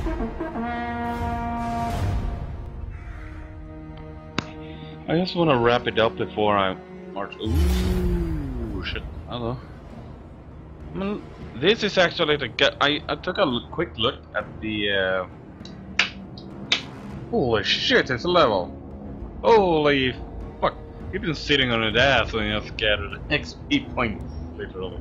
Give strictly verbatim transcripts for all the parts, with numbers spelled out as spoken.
I just want to wrap it up before I march. Ooh, shit. Hello. I mean, this is actually the guy. I, I took a l quick look at the. Uh... Holy shit, it's a level. Holy fuck. You've been sitting on his ass and just gathered X P points, literally.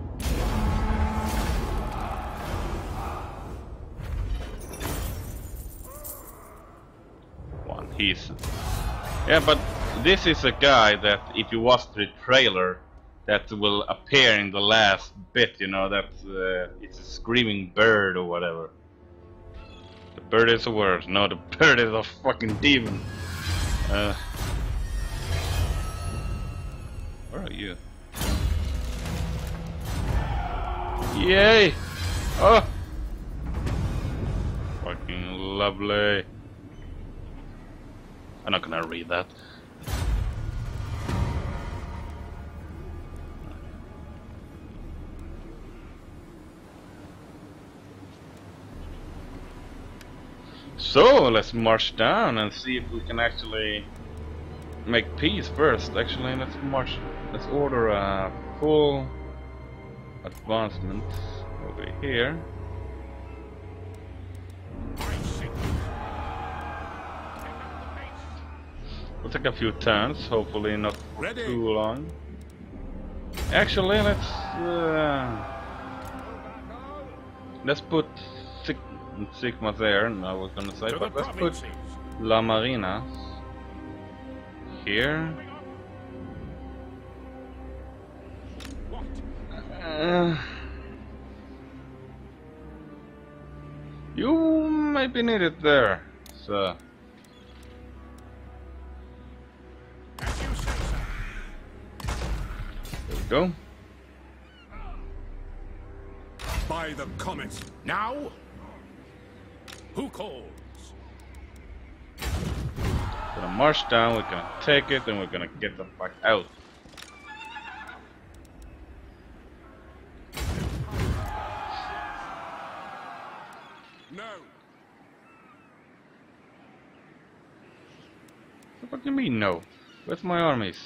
One, he's. Yeah, but this is a guy that, if you watch the trailer, that will appear in the last bit, you know, that uh, it's a screaming bird or whatever. The bird is a word, no, the bird is a fucking demon. Uh, where are you? Yay! Oh! Fucking lovely. I'm not gonna read that. So let's march down and see if we can actually make peace first. Actually, let's march. Let's order a full advancement over here. We'll take a few turns, hopefully not Ready. Too long. Actually, let's uh, let's put Sig Sigma there. I was gonna say, to but let's put La Marina here. Uh, you maybe need it there, so. Go. By the comet. Now? Who calls? Gonna march down, we're gonna take it, and we're gonna get the fuck out. No. What do you mean no? Where's my armies?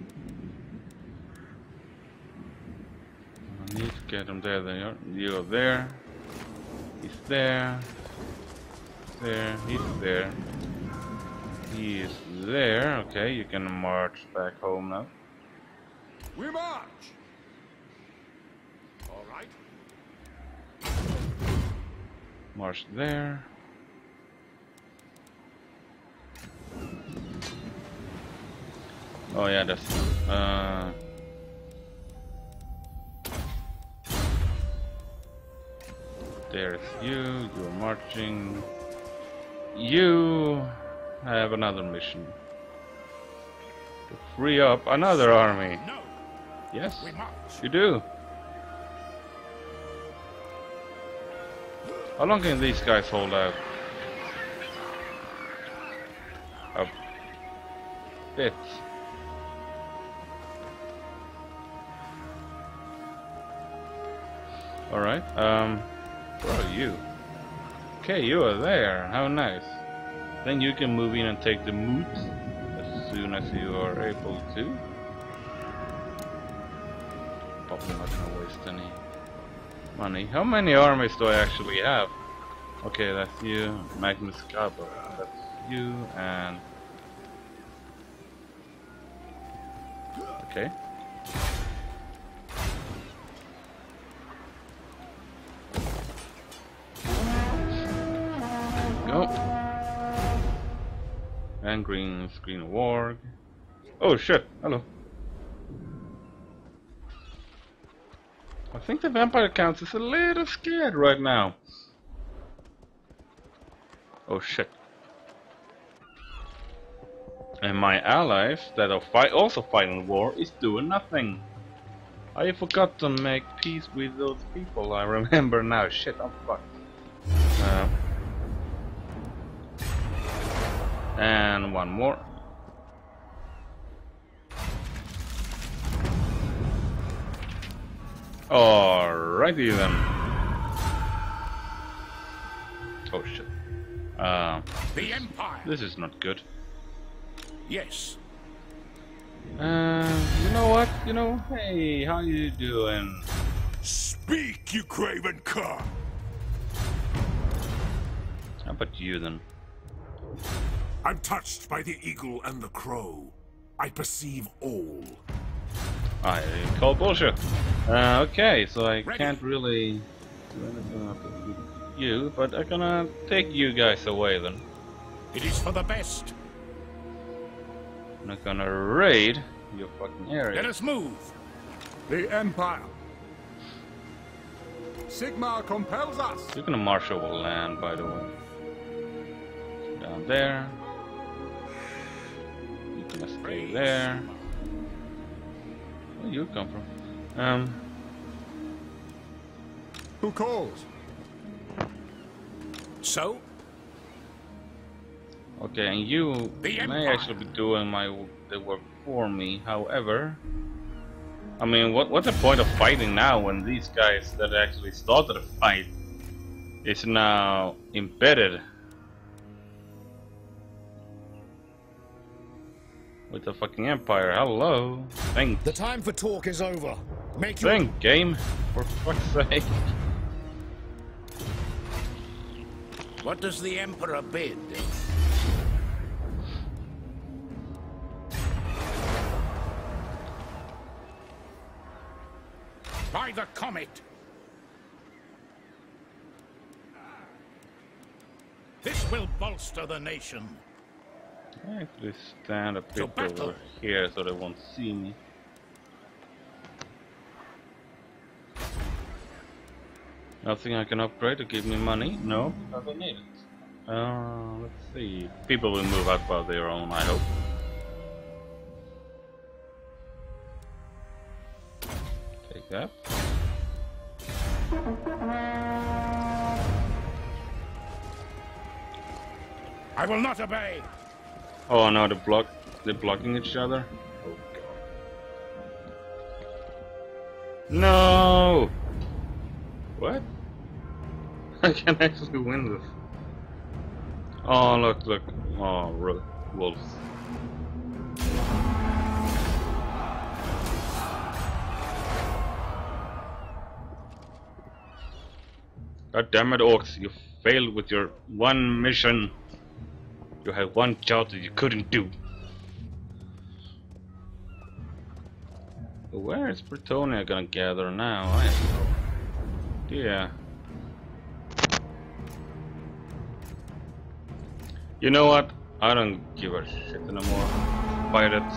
I need to get them there. They are. You're there. He's there. There. He's there. He is there. Okay, you can march back home now. We march. All right. March there. Oh yeah, that's. Uh, There's you, you're marching. You have another mission. To free up another army. No. Yes, we march. You do. How long can these guys hold out? A bit. Alright, um... where are you? Okay, you are there. How nice. Then you can move in and take the moot as soon as you are able to. Probably not gonna waste any money. How many armies do I actually have? Okay, that's you. Magnus Garber. That's you and... okay. Go. And green screen warg. Oh shit, hello. I think the vampire count is a little scared right now. Oh shit. And my allies that are fight also fighting war is doing nothing. I forgot to make peace with those people. I remember now. Shit, I'm fucked. Uh, and one more. Alrighty then. Oh shit. Uh, The Empire. this is not good. Yes. Uh, you know what? You know, hey, how you doing? Speak, you craven cur. How about you then? I'm touched by the eagle and the crow. I perceive all. I call bullshit. Uh, okay, so I Ready. can't really do anything with you, but I'm gonna take you guys away then. It is for the best. I'm not gonna raid your fucking area. Let us move. The Empire. Sigmar compels us. You're gonna march over land, by the way. Down there. You're gonna stay Praise. there. Where you come from? Um. Who calls? So, Okay, and you The may Empire. actually be doing my the work for me. However, I mean, what what's the point of fighting now when these guys that actually started the fight is now embedded with the fucking Empire? Hello, think, The time for talk is over. Make your think, game, for fuck's sake. what does the Emperor bid? By the comet. This will bolster the nation. I actually stand a To bit battle. over here so they won't see me. Nothing I can upgrade to give me money? No, because I need it. Uh, let's see. People will move out by their own, I hope. Take that. I will not obey. Oh no, they're block they're blocking each other. Oh god. No! What? I can actually win this. Oh look, look. Oh, ro- wolves. God damn it, orcs! You failed with your one mission. You had one job that you couldn't do. Where is Bretonia gonna gather now? I have no idea. You know what? I don't give a shit anymore. Fight it.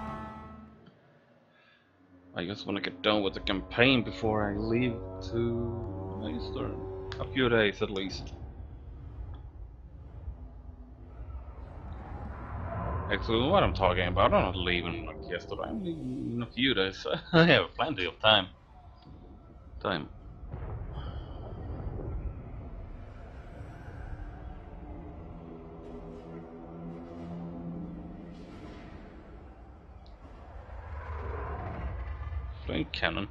I just wanna get done with the campaign before I leave to Eastern. A few days at least. Actually, what I'm talking about, I'm not leaving like yesterday. I'm leaving in a few days. I have plenty of time. Time. Flame cannon.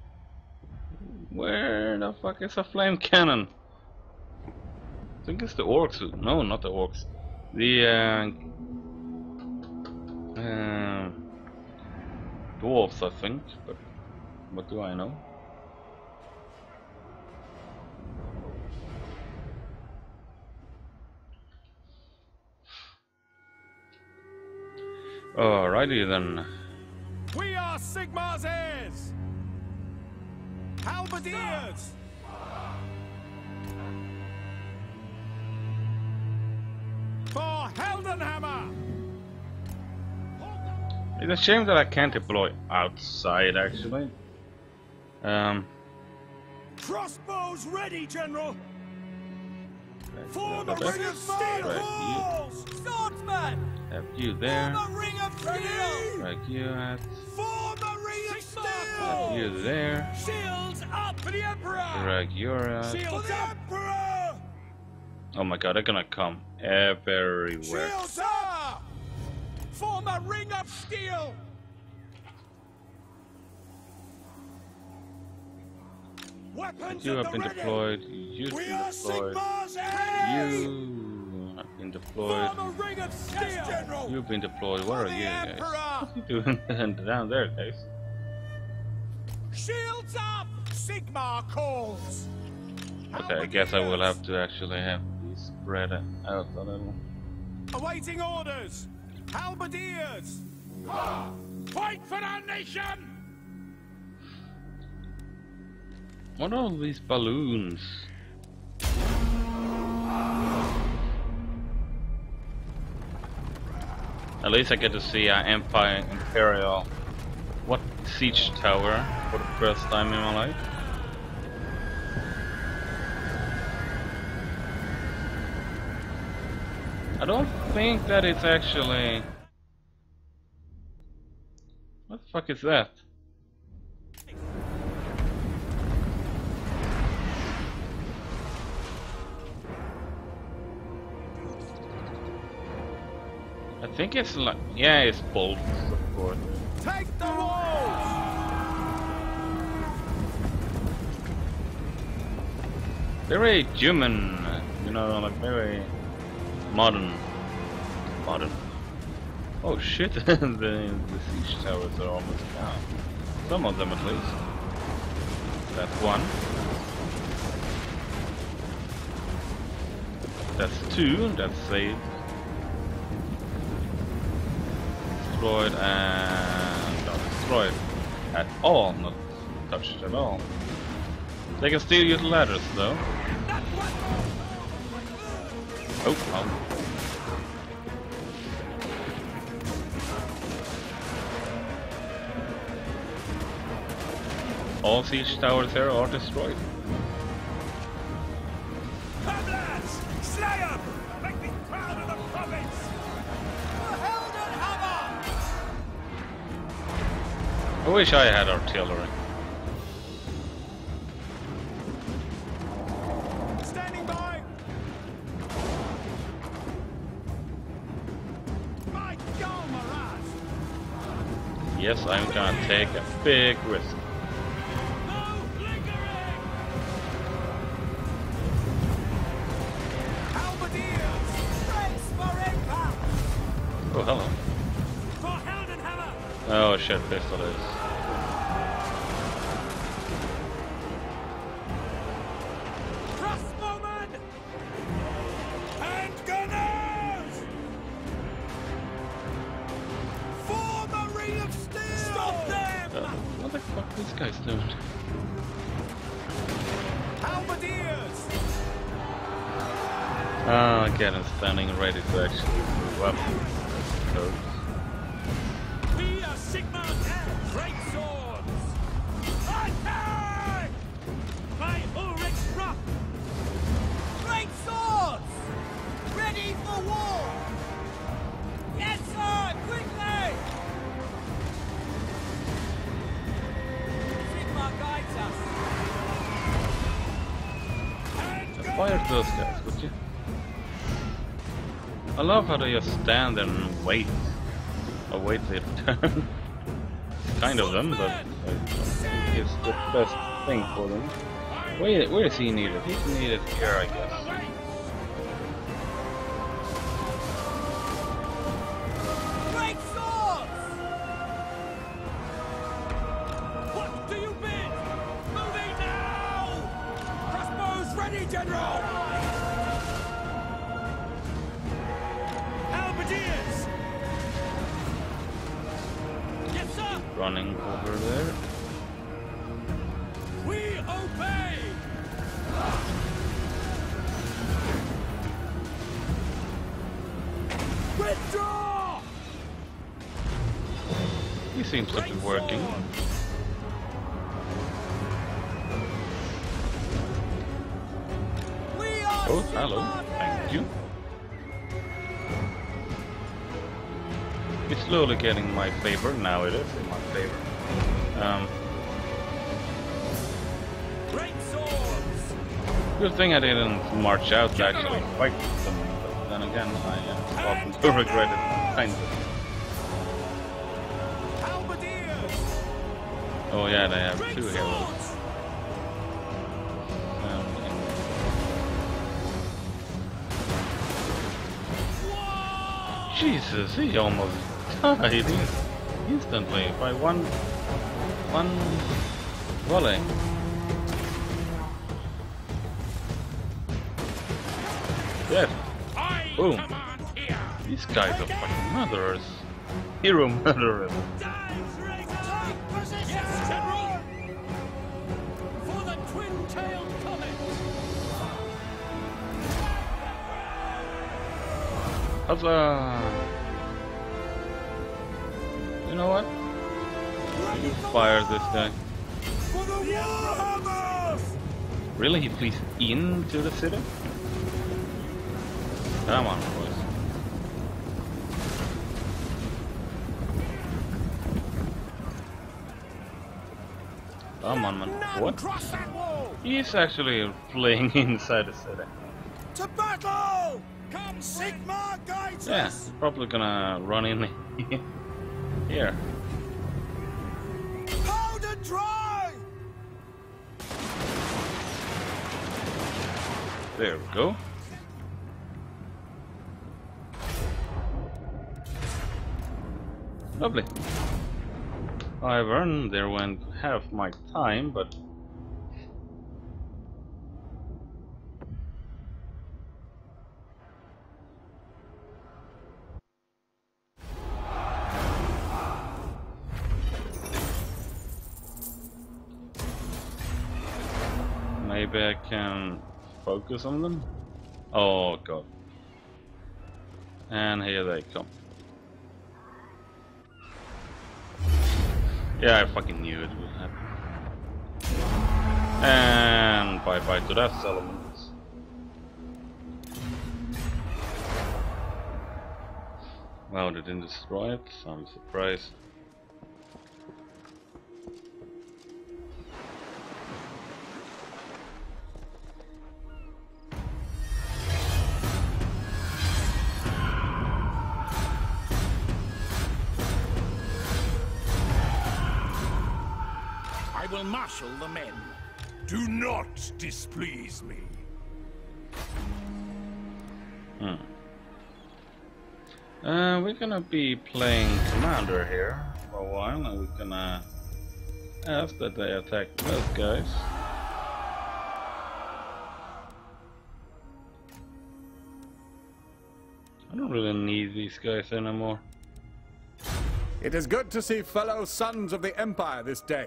Where the fuck is a flame cannon? I think it's the orcs. Who, no, not the orcs. The uh, uh, dwarves, I think. But what do I know? Alrighty then. We are Sigmar's heirs. Halberdiers. For Heldenhammer. It's a shame that I can't deploy outside, actually. Um, Crossbows ready, General. For the ring of steel. Swordsman. Have you there. The ring of steel. Like you at. For the ring of steel. Have you there. Shields up for the Emperor. Like you're at. Shields up. Emperor. Oh my god, they're gonna come everywhere. Shields up. Form a ring of steel. Weapons You at have the been ready. deployed. You've We been are deployed. Sigmar's heirs. You deployed. Form a ring of steel. You've been deployed. Where are you guys? Emperor. What are you doing down there, guys? Shields up! Sigmar calls! Okay, I guess I will have to actually have these spread out a little. Awaiting orders! Halberdiers! Fight for our nation! What are all these balloons? At least I get to see uh, Empire Imperial. What siege tower for the first time in my life. I don't think that it's actually... What the fuck is that? I think it's like... Yeah, it's bolts, of course. Take the walls! Very human, you know, like very modern. Modern. Oh shit, the, the siege towers are almost down. Some of them at least. That's one. That's two, that's saved. Destroyed and not destroyed at all, not touched at all. They can still use ladders though. Oh, oh. All siege towers here are destroyed. Come lads! Slay 'em! Make me proud of the province! For Heldenhammer! I wish I had artillery. Standing by! My God, Maraz! Yes, I'm gonna take a big risk. No lingering! Halberdiers! Brace for impact! Oh, hello. For Heldenhammer! Oh shit, pistol is. Crossbowmen! And gunners! Form a ring of steel! Stop them! Uh, what the fuck are these guys doing? Halberdiers! Ah, again, I'm standing ready to actually move up. So, We are Sigmar and great swords! Attack! My Ulrich's rough! Great swords! Ready for war! Yes, sir! Quickly! Sigmar guides us! And fire those guys, would you? I love how they just stand there and wait. Await their turn. Kind of them, but I don't think it's the best thing for them. Where, where is he needed? He's needed here, I guess. Great swords! What do you bid? Moving now! Crossbows ready, General! Halberdiers! Yes, sir! Running over there. We obey! Withdraw! He seems to be working. We are Oh, hello. Sigmar Thank you. It's slowly getting my favor. Now it is in my favor. Um, Great swords! good thing I didn't march out to actually fight them. But then again, I uh, often do regret it. Kind of. Halberdiers! Oh yeah, they have Great two heroes. swords! Um, Jesus, he almost died instantly by one one volley. Dead. Boom. These guys are fucking murderers. Hero murderers. Yes, General! For the twin-tailed comet! Huzzah! You know what? You fire this guy. For the Warhammers! Really? He flees into the city? Come on, boys. Come on, man. What? Cross that wall! He's actually fleeing inside the city. To battle! Come, Sigma guides Yeah, us! probably gonna run in here. Powder dry! There we go. Lovely. However, there went half my time, but maybe I can focus on them. Oh god. And here they come. Yeah, I fucking knew it would happen. And bye bye to that settlement. Wow, they didn't destroy it. I'm surprised. I will marshal the men. Do not displease me. Hmm. Uh, we're gonna be playing Commander here for a while, and we're gonna ask that they attack those guys. I don't really need these guys anymore. It is good to see fellow sons of the Empire this day.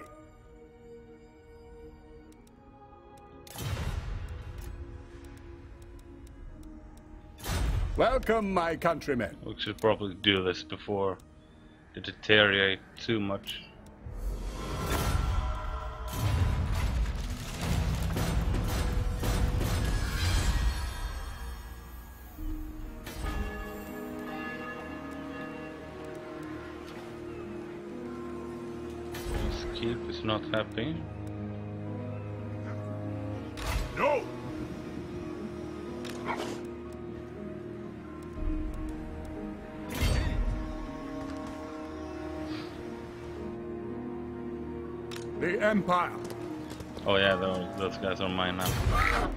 Welcome, my countrymen. We should probably do this before they deteriorate too much. This keep is not happy. No! The Empire. Oh yeah, those, those guys are mine now.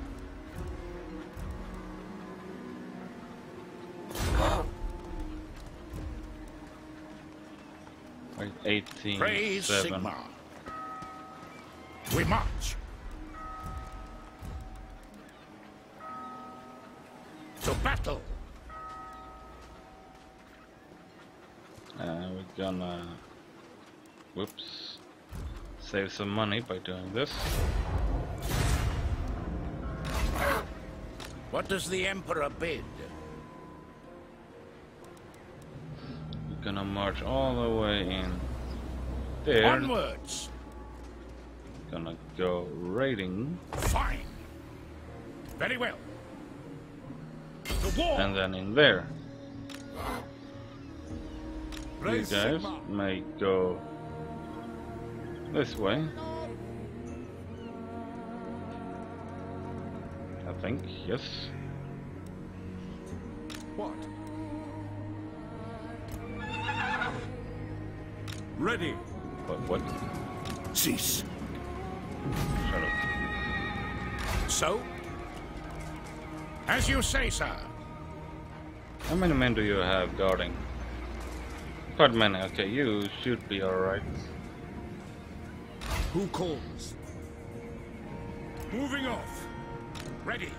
Right, eighteen, Praise seven. Sigma. We march. To battle. Uh, we're gonna, whoops, save some money by doing this. What does the Emperor bid? We're gonna march all the way in there. Onwards. Gonna go raiding, Fine. Very well. To war. and then in there. You Praise guys Sigma. may go this way. I think, yes. What? Ready. But what? Cease. Shut up. So? As you say, sir. How many men do you have guarding? Quite many. Okay, you should be alright. Who calls? Moving off. Ready.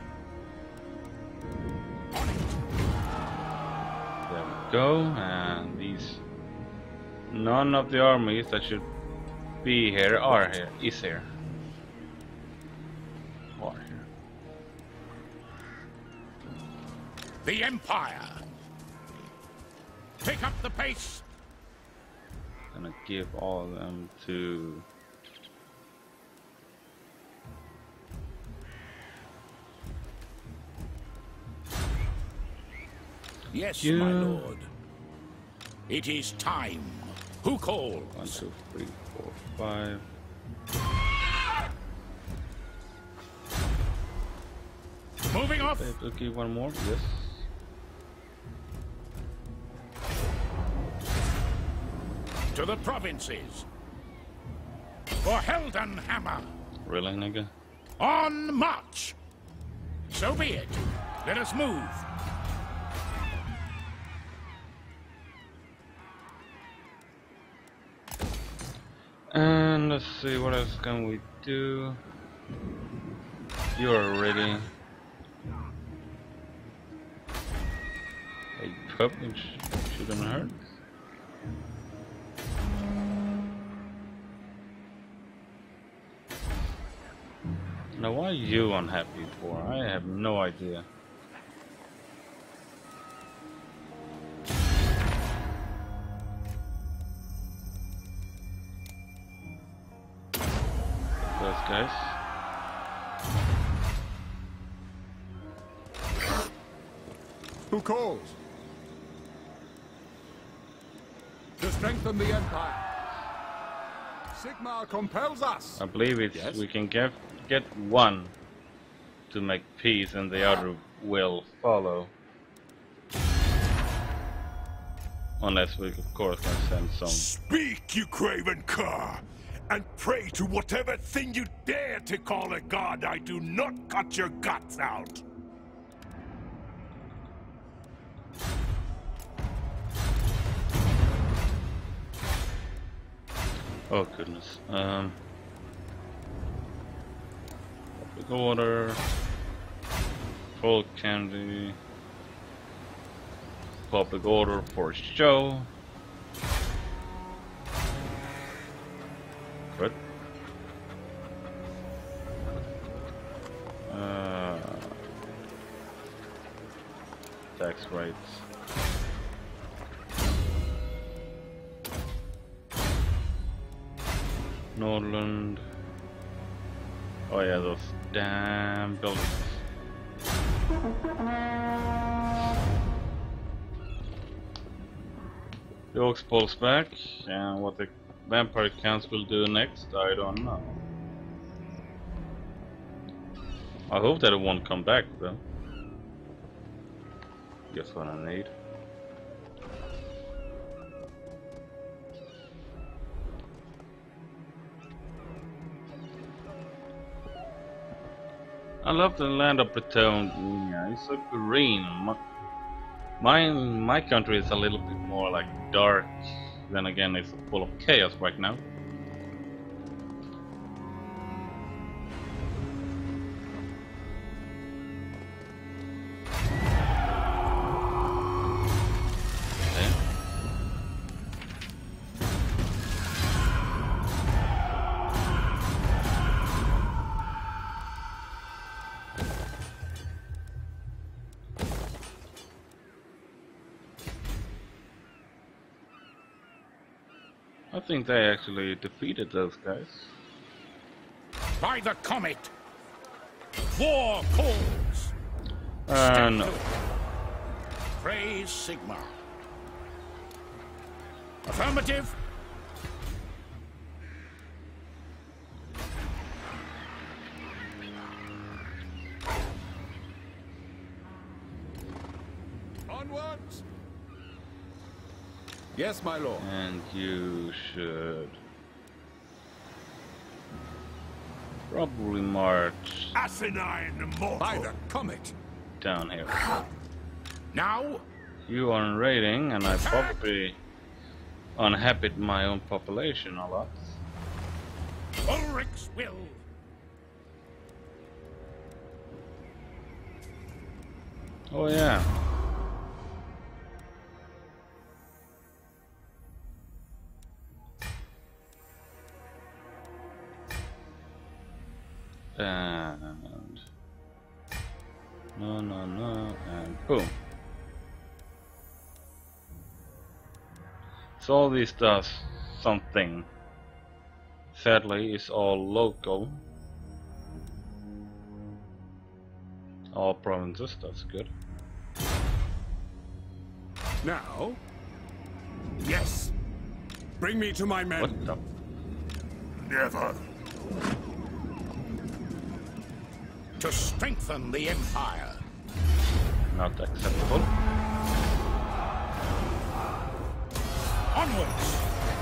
There we go. And these... None of the armies that should be here are here. Is here. Are here. The Empire. Pick up the pace. Gonna give all of them to... Yes, Yeah. my lord. It is time. Who calls? One, two, three, four, five. Moving off. Okay, one more. Yes. To the provinces. For Heldenhammer. Really, nigga? On march. So be it. Let us move. And let's see, what else can we do? You're ready. A cup, which shouldn't hurt. Now, why are you unhappy for? I have no idea. Those guys. Who calls? To strengthen the Empire. Sigmar compels us. I believe it's Yes? we can get get one to make peace, and the other will follow. Unless we, of course, can send some. Speak, you craven cur, and pray to whatever thing you dare to call a god. I do not cut your guts out. Oh goodness. Um. Public order. Full candy. Public order for show. Good. Uh, tax rates. Nordland. Oh yeah, those damn buildings. The Oaks pulls back, and what the Vampire Counts will do next, I don't know. I hope that it won't come back though. Guess what I need. I love the land of Bretonia. It's so green. My, my my country is a little bit more like dark. Then again, it's full of chaos right now. Okay. I think they actually defeated those guys. By the comet. War calls. Uh, no. Praise Sigmar. Affirmative. Onwards. Yes, my lord. And you should probably march Asinine mortal. By the comet. down here. Now, few on raiding, and I probably unhappy my own population a lot. Ulrich's will. Oh yeah. And no, no, no, and boom. So all this does something. Sadly, it's all local. All provinces, that's good. Now? Yes. Bring me to my men. What the? Never. To strengthen the Empire. Not acceptable. Onwards!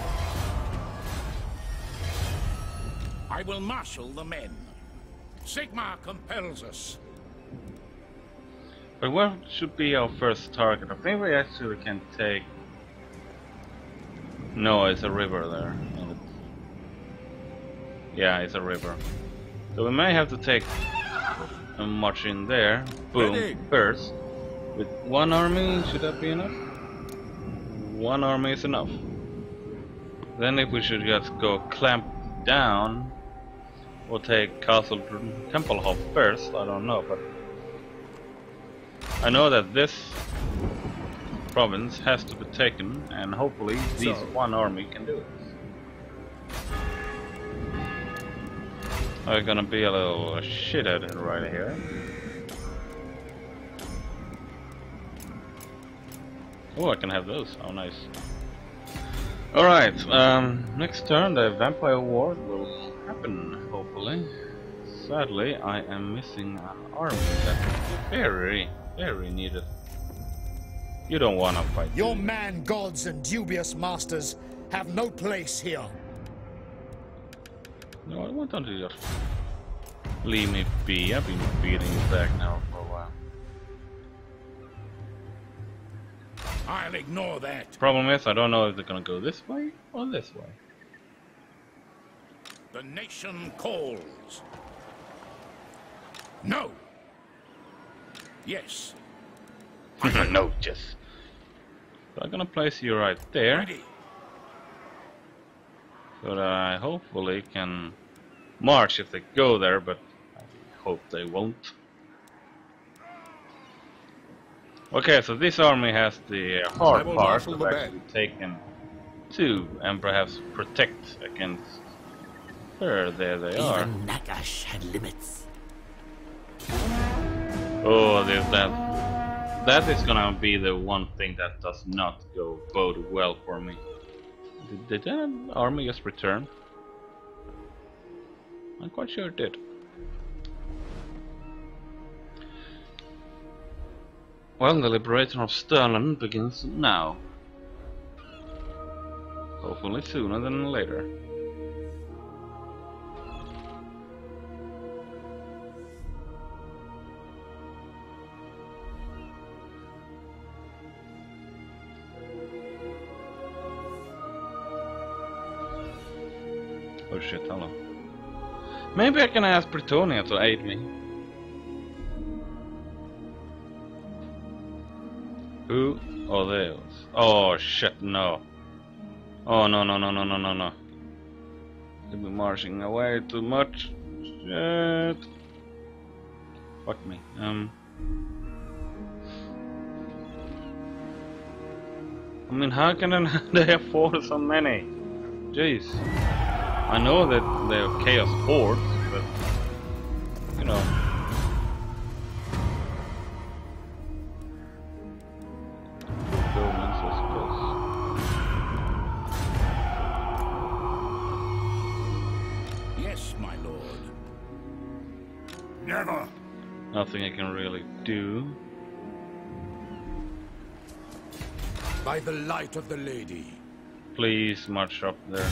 I will marshal the men. Sigmar compels us. But what should be our first target? I think we actually can take... No, it's a river there. Yeah, it's a river. So we may have to take a march in there. Boom. Ready. First. With one army, should that be enough? One army is enough. Then if we should just go clamp down, we'll take Castle Templehof first, I don't know, but I know that this province has to be taken, and hopefully this So. one army can do it. I'm gonna be a little shithead right here. Oh, I can have those. Oh, nice. Alright, um, next turn the Vampire War will happen, hopefully. Sadly, I am missing an army that's very, very needed. You don't wanna fight. Your man gods and dubious masters have no place here. No, I want them to just leave me be. I've been beating you back now for a while. I'll ignore that. Problem is, I don't know if they're gonna go this way or this way. The nation calls. No. Yes. No, just. So I'm gonna place you right there, Ready. so that I hopefully can march if they go there, but I hope they won't. Okay, so this army has the I hard will part marshal of the actually taking two and perhaps protect against. There, there they are. Even Nagash had limits. Oh, there's that. That is gonna be the one thing that does not go bode well for me. Did, did that army just return? I'm quite sure it did. Well, the liberation of Stirland begins now. Hopefully sooner than later. Oh shit, hello. Maybe I can ask Britonia to aid me. Who? Oh, those. Oh shit, no. Oh no, no, no, no, no, no, no. They've been marching away too much. Shit. Fuck me. Um. I mean, how can they afford so many? Jeez. I know that they're chaos hordes, but you know. Governments, I suppose. Yes, my lord. Never. Nothing I can really do. By the light of the lady. Please march up there.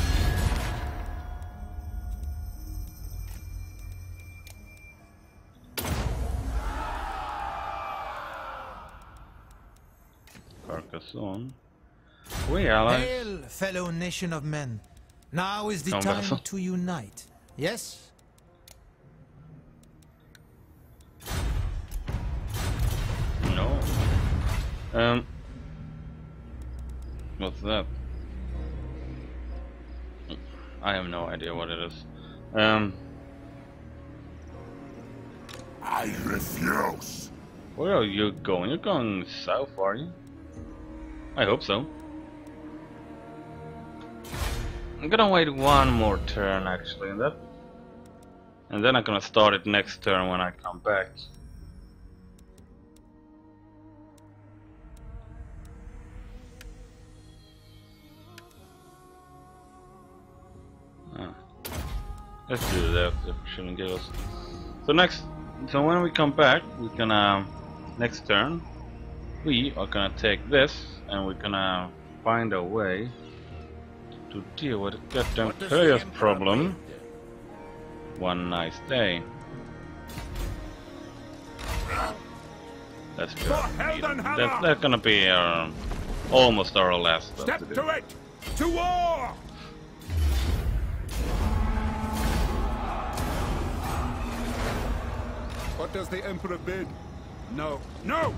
Carcassonne. We allies. Hail, fellow nation of men. Now is the No, time vessel. to unite. Yes? No. Um. What's that? I have no idea what it is. Um. I refuse. Where are you going? You're going south, are you? I hope so. I'm gonna wait one more turn actually, and that, and then I'm gonna start it next turn when I come back. Ah. Let's do that. It shouldn't give us. So next, so when we come back, we're gonna next turn we are gonna take this and we're gonna find a way to deal with the goddamn chaos problem one nice day. That's good. That, that's gonna be our, almost our last stuff Step to do. to it! To war! What does the Emperor bid? No. No!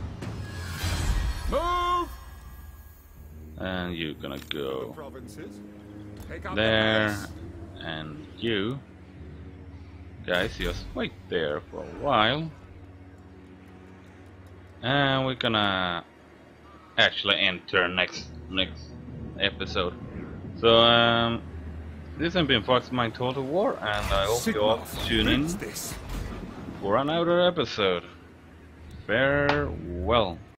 Move! And you're gonna go Provinces. Take out there, the mass. and you guys just wait there for a while. And we're gonna actually enter next next episode. So um, this has been Fox.Mind Total War, and I hope you all tune in This. for another episode. Farewell.